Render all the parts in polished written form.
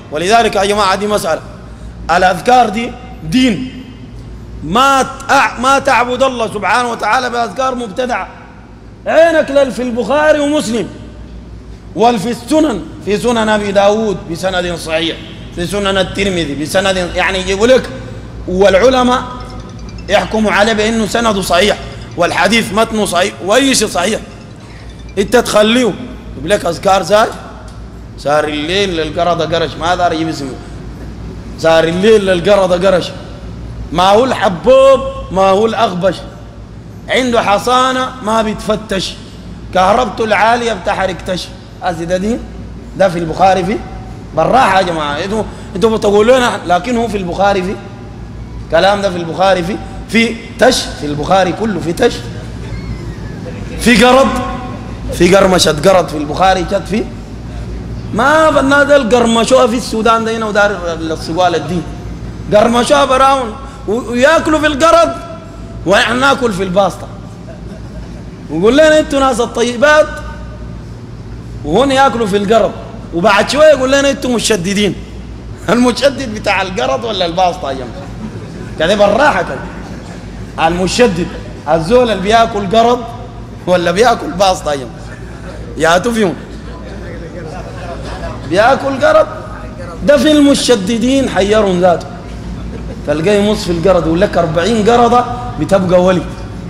ولذلك يا جماعة دي مسألة، الأذكار دي دين، ما تعبد الله سبحانه وتعالى بأذكار مبتدعة. عينك في البخاري ومسلم، وفي السنن، في سنن أبي داود بسند صحيح، في سنن الترمذي بسند، يعني يقول لك والعلماء يحكموا عليه بأنه سنده صحيح والحديث متنه صحيح وأي شيء صحيح. أنت تخليه يقول لك أذكار سار الليل للقردة قرش، ما دار يجيب اسمه، سار الليل للقردة قرش، ما هو الحبوب ما هو الأغبش، عنده حصانة ما بيتفتش، كهربته العالية بتحركتش. ده دين؟ ده في البخاري في بالراحة يا جماعة، انتوا بتقولون لكن هو في البخاري في كلام، ده في البخاري في تش، في البخاري كله في تش، في قرض، في قرمشة قرض في البخاري جت في ما فالناس القرمشوها في السودان ده هنا ودار السقال الدين، قرمشوها براون وياكلوا في القرض ونحن ناكل في الباسطة، ويقول لنا انتوا ناس الطيبات وهون ياكلوا في القرض، وبعد شويه يقول لنا انتم مشددين. المشدد بتاع القرض ولا الباسطه يا جماعه؟ كده بالراحه كده، المشدد الزول اللي بياكل قرض ولا بياكل باسطه يا جماعه؟ يا تفهم بياكل قرض، ده في المشددين حيرهم ذاته، تلقاه يمص في القرض يقول لك 40 قرضه بتبقى ولي.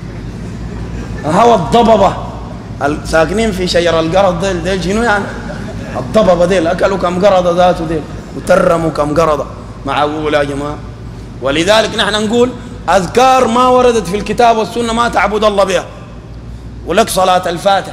هو الضببه الساكنين في شجر القرض ديل شنو يعني؟ الضببه ديل اكلوا كم قرضه ذاته ديل وترموا كم قرضه، معقول يا جماعه؟ ولذلك نحن نقول اذكار ما وردت في الكتاب والسنه ما تعبد الله بها. ولك صلاه الفاتح،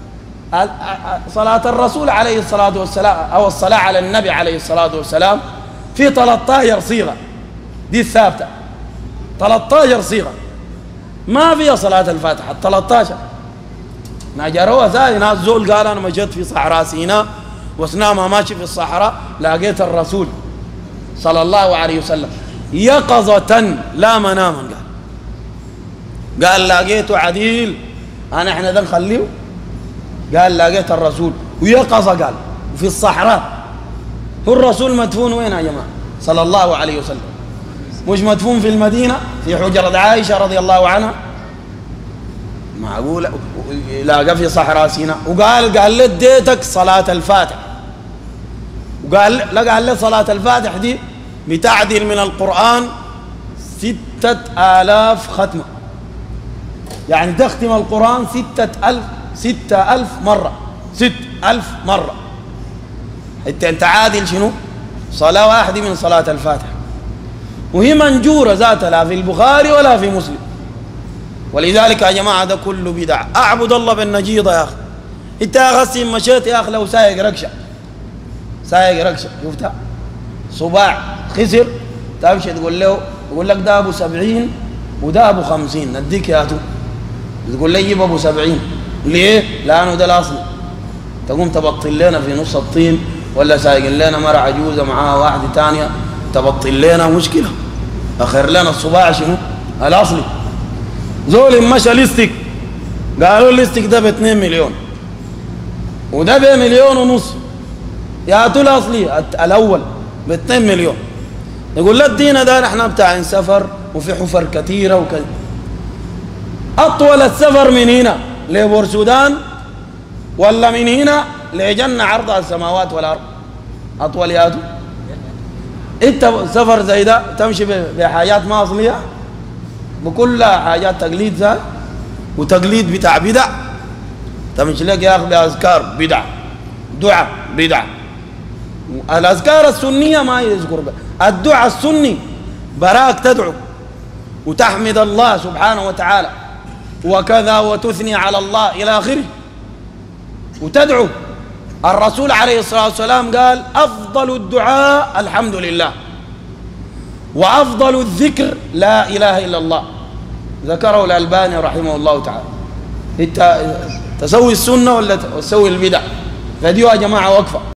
صلاه الرسول عليه الصلاه والسلام او الصلاه على النبي عليه الصلاه والسلام في 13 صيغه، دي الثابته 13 صيغه ما فيها صلاه الفاتحه. 13 نجروها ثاني ناس زول قال انا مشيت في صحراء سيناء واثناء ما ماشي في الصحراء لقيت الرسول صلى الله عليه وسلم يقظة لا مناما، قال لقيته عديل انا احنا ده نخليه، قال لقيت الرسول ويقظة، قال في الصحراء. هو الرسول مدفون وين يا جماعه صلى الله عليه وسلم؟ مش مدفون في المدينه في حجرة عائشة رضي الله عنها؟ معقول لاقى في صحراء سيناء وقال له اديتك صلاة الفاتح، وقال له صلاة الفاتح دي بتعدل من القرآن 6000 ختمة، يعني تختم القرآن 6000 مرة، 6000 مرة. انت عادل شنو؟ صلاة واحدة من صلاة الفاتح، وهي منجورة ذاتها لا في البخاري ولا في مسلم. ولذلك يا جماعة ده كله بدع. أعبد الله بالنجيضة يا أخي. أنت يا أخي مشيت يا أخي لو سايق ركشة، سايق ركشة شفتها صباع خسر تمشي تقول له، يقول لك ده أبو 70 وده أبو 50، نديك يا تو، تقول لي جيب أبو 70 ليه؟ لأنه ده الأصل. تقوم تبطل لنا في نص الطين، ولا سايق لنا مرة عجوزة معاها واحدة ثانية تبطل لنا مشكلة، أخر لنا الصباع شنو؟ الأصلي. زول مشى ليستك قالوا الليستك ده ب2 مليون وده ب1.5 مليون، ياتوا الاصلي الاول ب2 مليون، يقول لا ادينا ده نحن بتاع سفر وفي حفر كثيره وكذا. اطول السفر من هنا لبورسودان ولا من هنا لجنة عرضها السماوات والارض؟ اطول ياتوا. انت سفر زي ده تمشي بحاجات ما اصليه، بكل حاجات تقليد ذات وتقليد بتاع بدع، تمشي لك يا اخي باذكار بدع، دعاء بدع. الاذكار السنيه ما يذكر بها، الدعاء السني براك تدعو وتحمد الله سبحانه وتعالى وكذا وتثني على الله الى اخره وتدعو. الرسول عليه الصلاه والسلام قال افضل الدعاء الحمد لله، وأفضل الذكر لا إله إلا الله، ذكره الألباني رحمه الله تعالى. انت تسوي السنة ولا تسوي البدع؟ فدي يا جماعة وقفة.